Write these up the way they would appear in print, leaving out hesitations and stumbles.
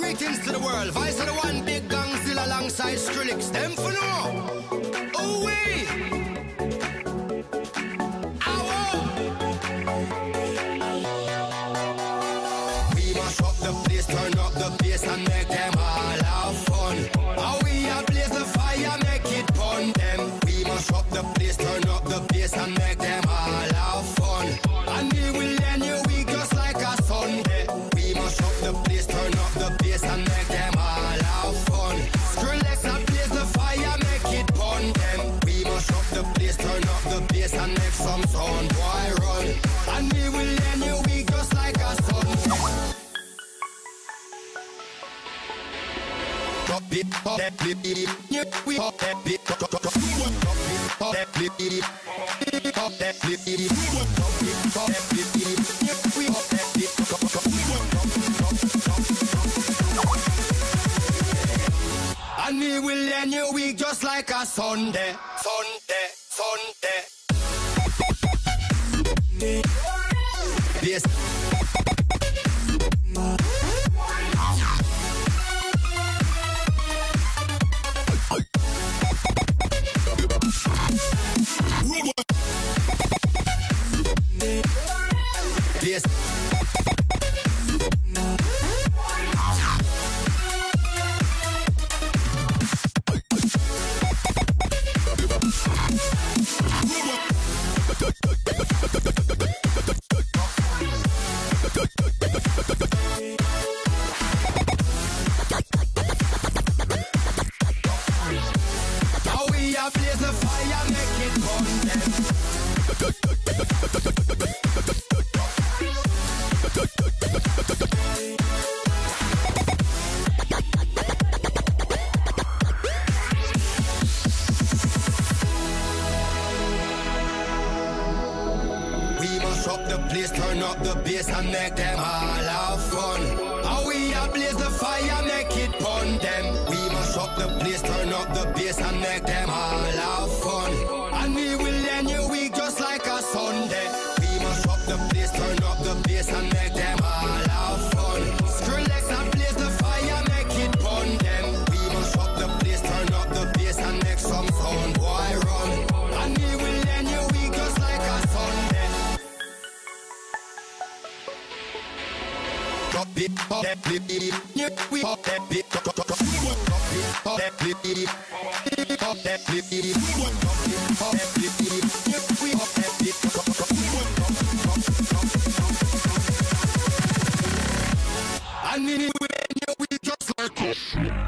Greetings to the world. Vice of the one big gang still alongside Skrillex. Them for no. Oh wait. We mash up the place, turn up the bass and make them all have fun. How we a blaze the fire, make it pun them. We mash up the place, turn up the bass and make them all have fun. And we will end your week just like a Sunday. We mash up the place, turn up the bass and make them all have fun. Skrillex and blaze the fire, make it pun them. We mash up the place, turn up the bass and make some sound, boy run. And we will end your week just like a Sunday. Drop it, pop that flip it, we pop that bit, drop it, pop that flip it, pop that flip it, drop it, pop that flip it, we pop that bit, and we will end your week just like a Sunday, Sunday, Sunday. Yes. Yes. Now we are blaze the fire, make it burn them. We must up the place, turn up the bass and make them all have fun. How we a blaze the fire, make it pun them. We must up the place, turn up the bass and make them all have fun. And we will end your week just like a Sunday. We must up the place, turn up the bass and make them all have fun. Skrillex and blaze the fire, make it pun them. We must up the place, turn up the bass and make some sound, boy run. And we will end your week just like a Sunday. Drop it, pop that flip it, we pop that bit, drop it, pop that flip it, pop that flip it, drop it, pop that flip it, we pop that bit, and then we end your week just like a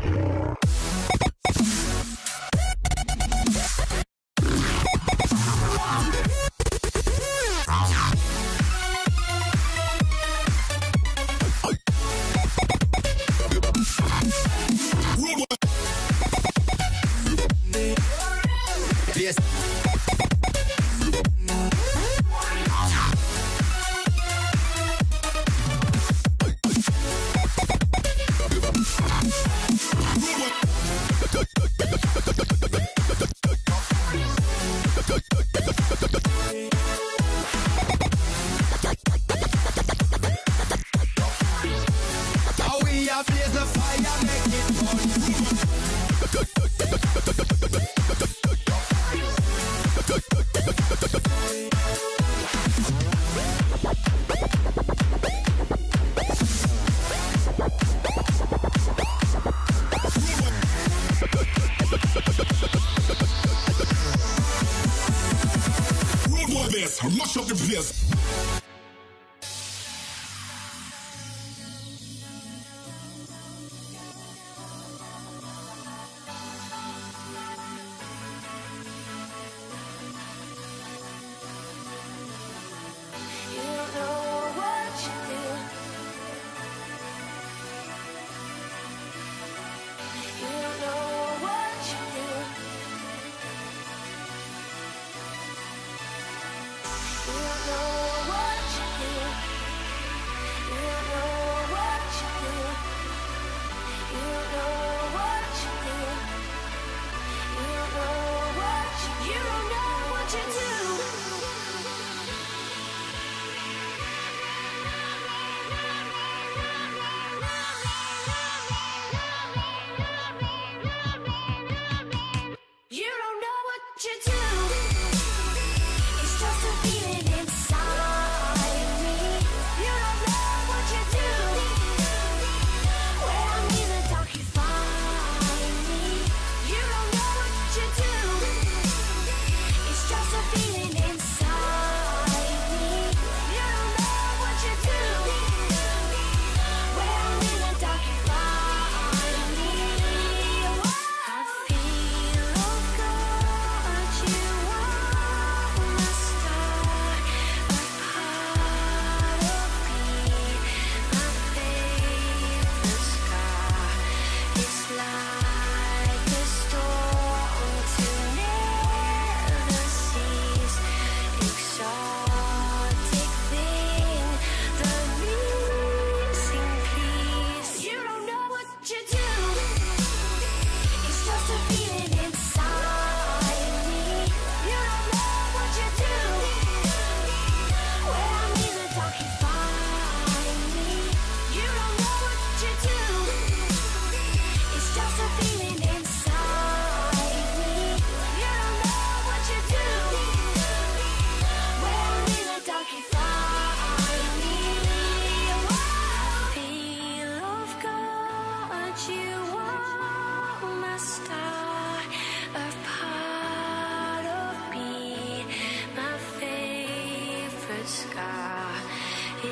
yes.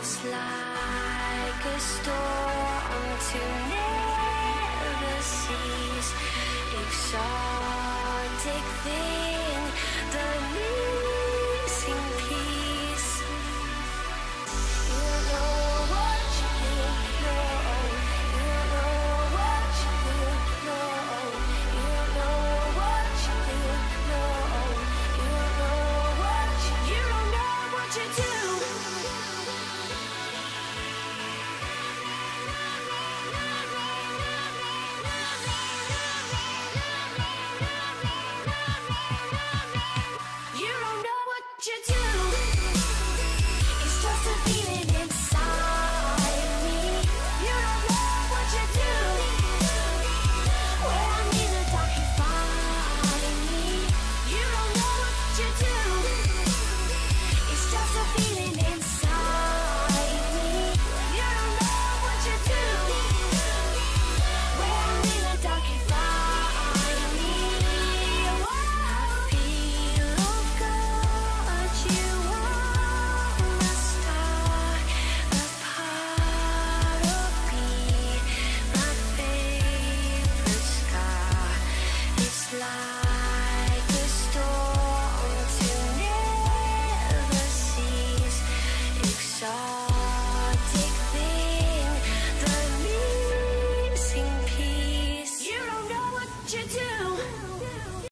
like a storm tonight.